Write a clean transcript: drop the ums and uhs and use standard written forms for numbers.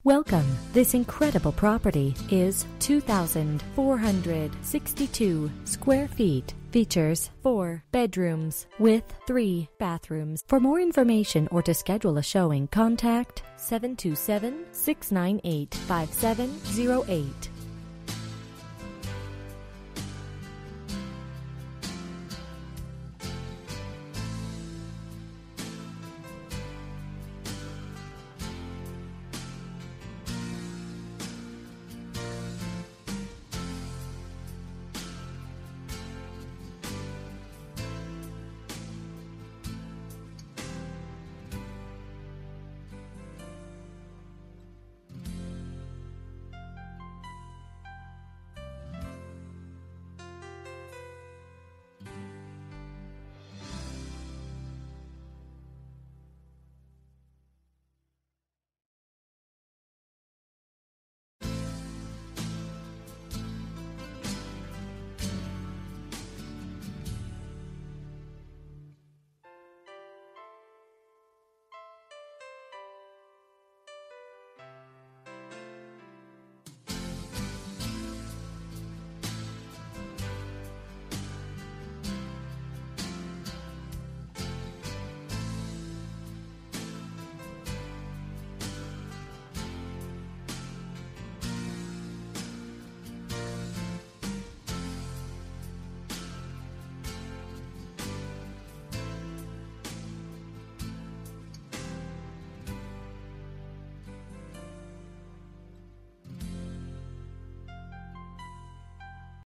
Welcome. This incredible property is 2,462 square feet. Features 4 bedrooms with 3 bathrooms. For more information or to schedule a showing, contact 727-698-5708.